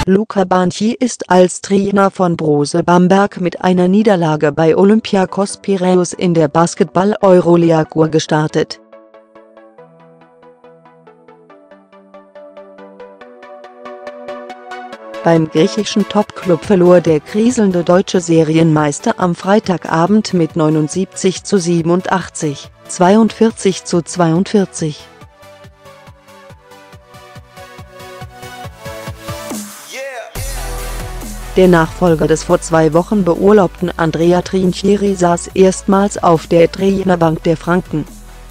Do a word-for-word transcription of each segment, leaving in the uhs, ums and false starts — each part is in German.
Luka Banchi ist als Trainer von Brose Bamberg mit einer Niederlage bei Olympiakos Piräus in der Basketball-Euroleague gestartet. Beim griechischen Topclub verlor der kriselnde deutsche Serienmeister am Freitagabend mit neunundsiebzig zu siebenundachtzig, zweiundvierzig zu zweiundvierzig. Der Nachfolger des vor zwei Wochen beurlaubten Andrea Trinchieri saß erstmals auf der Trainerbank der Franken.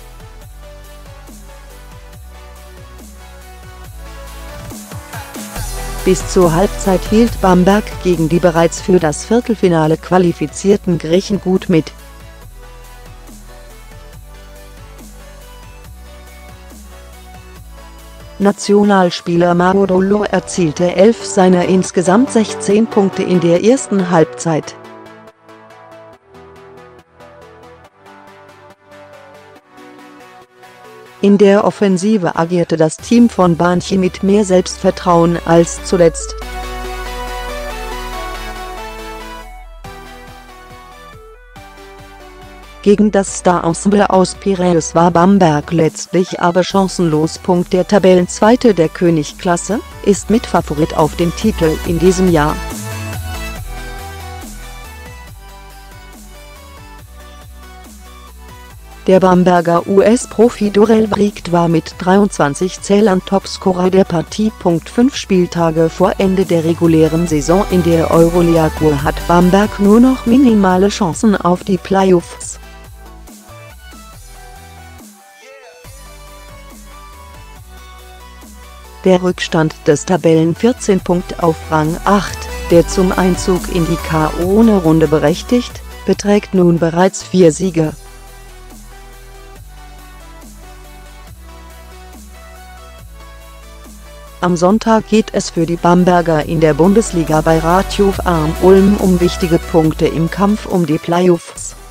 Bis zur Halbzeit hielt Bamberg gegen die bereits für das Viertelfinale qualifizierten Griechen gut mit. Nationalspieler Mauro erzielte elf seiner insgesamt sechzehn Punkte in der ersten Halbzeit. In der Offensive agierte das Team von Banchi mit mehr Selbstvertrauen als zuletzt. Gegen das Star-Ensemble aus Piräus war Bamberg letztlich aber chancenlos. Der Tabellenzweite der Königklasse ist Mitfavorit auf den Titel in diesem Jahr. Der Bamberger U S-Profi Dorel Vriegt war mit dreiundzwanzig Zählern Topscorer der Partie. Fünf Spieltage vor Ende der regulären Saison in der Euroleague hat Bamberg nur noch minimale Chancen auf die Playoffs. Der Rückstand des Tabellenvierzehnten auf Rang acht, der zum Einzug in die K O-Runde berechtigt, beträgt nun bereits vier Siege. Am Sonntag geht es für die Bamberger in der Bundesliga bei Radiof Arm Ulm um wichtige Punkte im Kampf um die Playoffs.